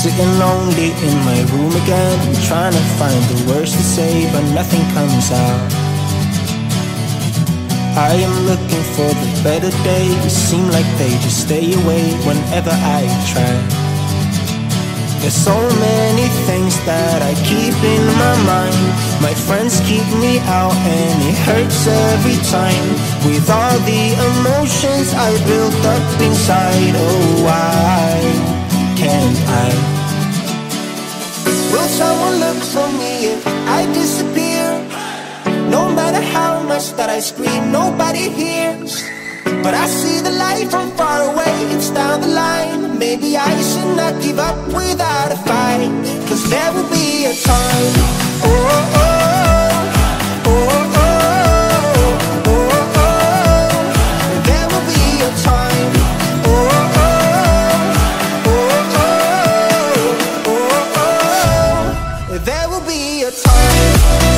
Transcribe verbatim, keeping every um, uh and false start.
Sitting lonely in my room again, trying to find the words to say, but nothing comes out. I am looking for the better days, seem like they just stay away whenever I try. There's so many things that I keep in my mind. My friends keep me out and it hurts every time. With all the emotions I built up inside, oh why can't I? Will someone look for me if I disappear? No matter how much that I scream, nobody hears. But I see the light from far away, it's down the line. Maybe I should not give up without a fight, 'cause there will be a time. Oh, oh, oh, oh, oh, oh, oh. There will be a time. Oh, oh, oh, oh, oh, oh, oh. There will be a time.